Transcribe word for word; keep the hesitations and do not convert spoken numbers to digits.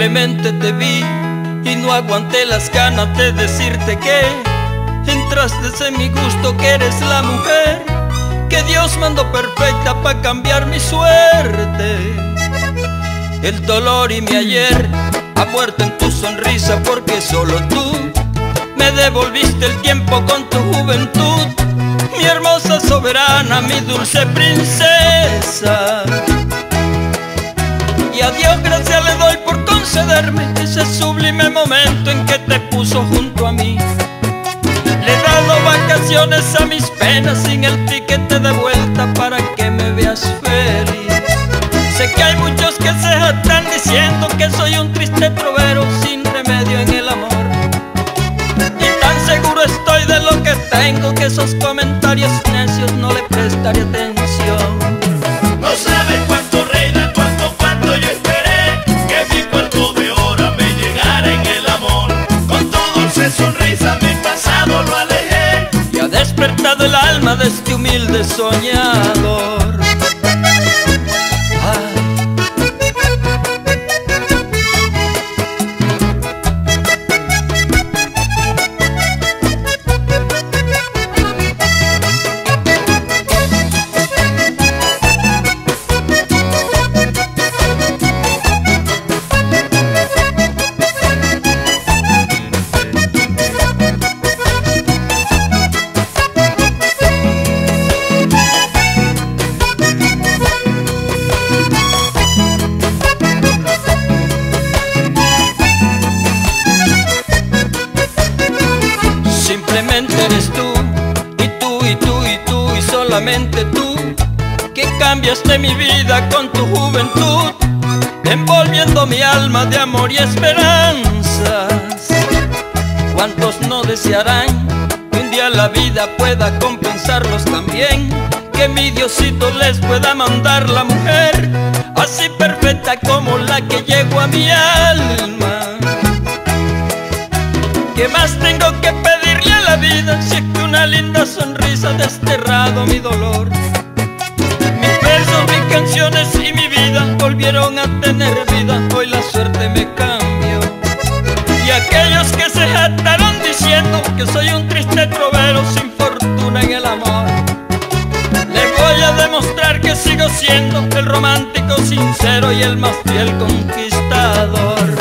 Simplemente te vi y no aguanté las ganas de decirte que entraste en mi gusto, que eres la mujer que Dios mandó perfecta para cambiar mi suerte. El dolor y mi ayer ha muerto en tu sonrisa, porque solo tú me devolviste el tiempo con tu juventud. Mi hermosa soberana, mi dulce princesa. Y a Dios gracias le doy por concederme ese sublime momento en que te puso junto a mí. Le he dado vacaciones a mis penas sin el tiquete de vuelta para que me veas feliz. Sé que hay muchos que se están diciendo que soy un triste trovero sin remedio en el amor. Y tan seguro estoy de lo que tengo que esos comentarios necios no le prestaré atención. No sabes cuánto, reina, cuánto, cuánto yo esperé que mi cuarto de hora me llegara en el amor. Con tu dulce sonrisa mi pasado lo alejé y ha despertado el alma de este humilde soñador. Simplemente eres tú, y tú, y tú, y tú, y solamente tú, que cambiaste mi vida con tu juventud, envolviendo mi alma de amor y esperanzas. ¿Cuántos no desearán que un día la vida pueda compensarlos también? Que mi Diosito les pueda mandar la mujer así perfecta como la que llegó a mi alma. ¿Qué más tengo que pedirle a la vida si es que una linda sonrisa ha desterrado mi dolor? Mis versos, mis canciones y mi vida volvieron a tener vida, hoy la suerte me cambió. Y aquellos que se jactaron diciendo que soy un triste trovero sin fortuna en el amor, les voy a demostrar que sigo siendo el romántico sincero y el más fiel conquistador.